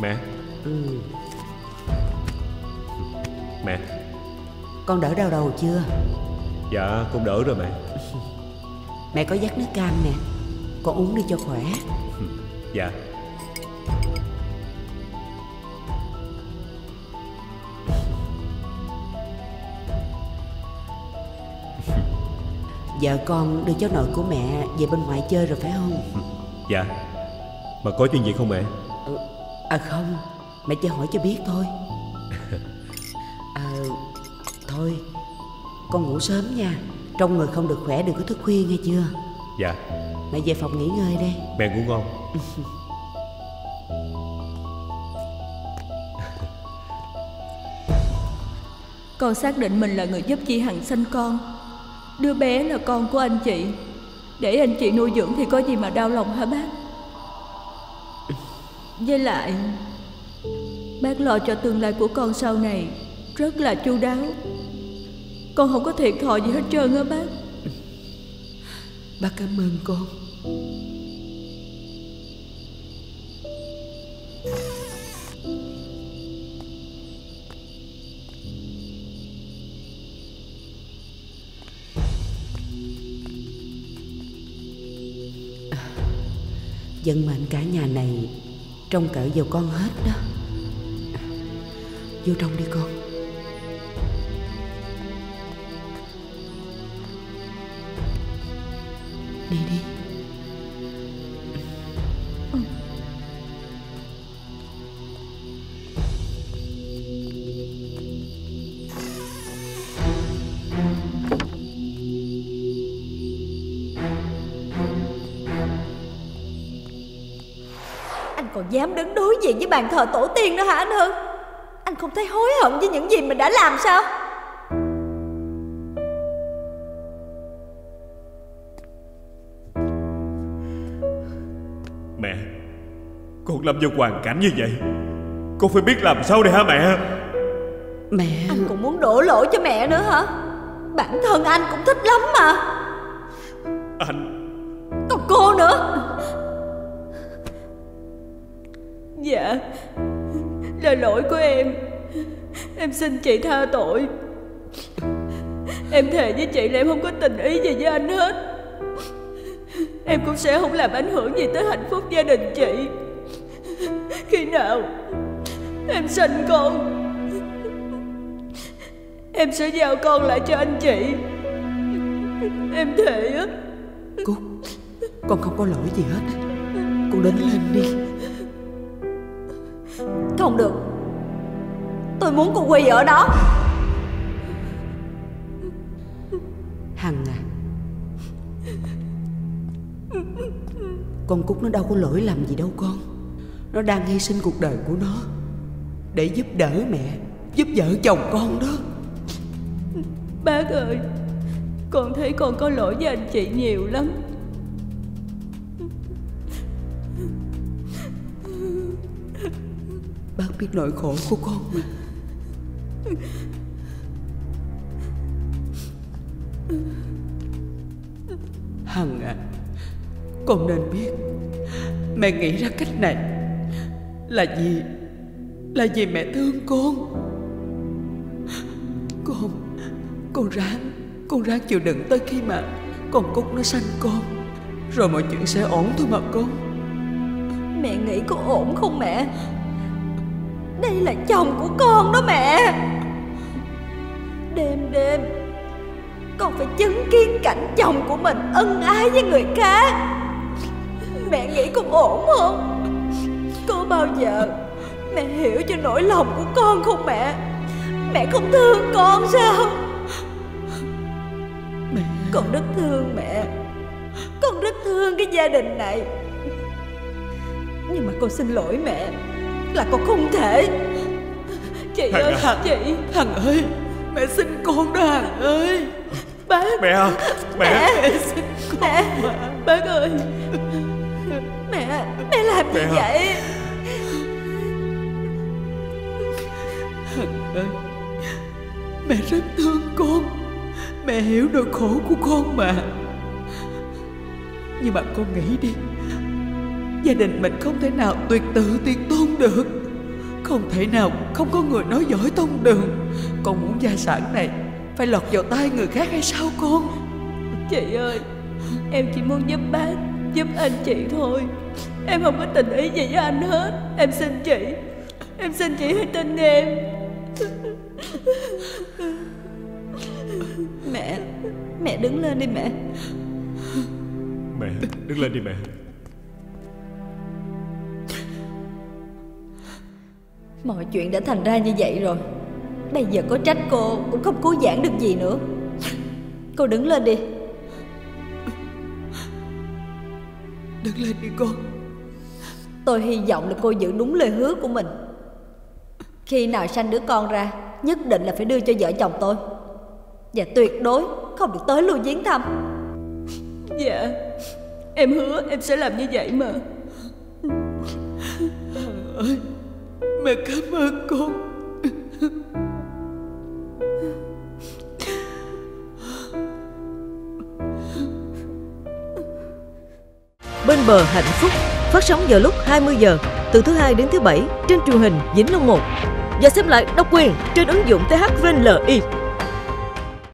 Mẹ. Mẹ. Con đỡ đau đầu chưa? Dạ con đỡ rồi mẹ. Mẹ có vắt nước cam nè, con uống đi cho khỏe. Dạ. Vợ con đưa cháu nội của mẹ về bên ngoài chơi rồi phải không? Dạ. Mà có chuyện gì không mẹ? Không, mẹ chỉ hỏi cho biết thôi. Thôi, con ngủ sớm nha. Trong người không được khỏe đừng có thức khuya nghe chưa? Dạ. Mẹ về phòng nghỉ ngơi đây. Mẹ ngủ ngon. Con xác định mình là người giúp chị Hằng sinh con. Đứa bé là con của anh chị. Để anh chị nuôi dưỡng thì có gì mà đau lòng hả bác? Với lại bác lo cho tương lai của con sau này rất là chu đáo. Con không có thiệt thòi gì hết trơn á bác. Bác cảm ơn con. Dân mệnh cả nhà này trông cậy vào con hết đó. Vô trong đi con. Đi đi. Anh còn dám đứng đối diện với bàn thờ tổ tiên nữa hả anh Hưng? Anh không thấy hối hận với những gì mình đã làm sao? Mẹ, con lâm vào hoàn cảnh như vậy, con phải biết làm sao đây hả mẹ? Mẹ... Anh còn muốn đổ lỗi cho mẹ nữa hả? Bản thân anh cũng thích lắm mà. Anh... Còn cô nữa. Dạ, là lỗi của em. Em xin chị tha tội. Em thề với chị là em không có tình ý gì với anh hết. Em cũng sẽ không làm ảnh hưởng gì tới hạnh phúc gia đình chị. Khi nào em sinh con, em sẽ giao con lại cho anh chị. Em thề á. Cúc, con không có lỗi gì hết. Con đứng lên đi. Không được, tôi muốn cô Huy ở đó. Hằng à, con Cúc nó đâu có lỗi lầm gì đâu con. Nó đang hy sinh cuộc đời của nó để giúp đỡ mẹ, giúp vợ chồng con đó. Bác ơi, con thấy con có lỗi với anh chị nhiều lắm. Bác biết nỗi khổ của con mà. Hằng à, con nên biết mẹ nghĩ ra cách này là vì mẹ thương con. Con ráng chịu đựng tới khi mà con Cúc nó sanh con, rồi mọi chuyện sẽ ổn thôi mà con. Mẹ nghĩ có ổn không mẹ? Đây là chồng của con đó mẹ. Đêm đêm con phải chứng kiến cảnh chồng của mình ân ái với người khác. Mẹ nghĩ con ổn không? Có bao giờ mẹ hiểu cho nỗi lòng của con không mẹ? Mẹ không thương con sao? Mẹ... Con rất thương mẹ. Con rất thương cái gia đình này. Nhưng mà con xin lỗi mẹ là con không thể. Chị ơi, chị. Hằng ơi, mẹ xin con đó Hằng ơi. Bác. Mẹ à, mẹ xin con mẹ. mà. Bác ơi. Mẹ làm gì vậy? Hằng ơi, mẹ rất thương con. Mẹ hiểu nỗi khổ của con mà. Nhưng mà con nghĩ đi, gia đình mình không thể nào tuyệt tự tuyệt tôn được. Không thể nào không có người nói giỏi tông đường. Con muốn gia sản này phải lọt vào tay người khác hay sao con? Chị ơi, em chỉ muốn giúp bác, giúp anh chị thôi. Em không có tình ý gì với anh hết. Em xin chị hãy tin em. Mẹ đứng lên đi mẹ. Mẹ, đứng lên đi mẹ. Mọi chuyện đã thành ra như vậy rồi. Bây giờ có trách cô cũng không cứu vãn được gì nữa. Cô đứng lên đi. Đứng lên đi con. Tôi hy vọng là cô giữ đúng lời hứa của mình. Khi nào sanh đứa con ra, nhất định là phải đưa cho vợ chồng tôi. Và tuyệt đối không được tới lui viếng thăm. Dạ, em hứa em sẽ làm như vậy mà. Ơi, mẹ cảm ơn con. Bên bờ hạnh phúc phát sóng vào lúc 20 giờ từ thứ Hai đến thứ Bảy trên truyền hình Vĩnh Long 1 và xem lại độc quyền trên ứng dụng THVNLI.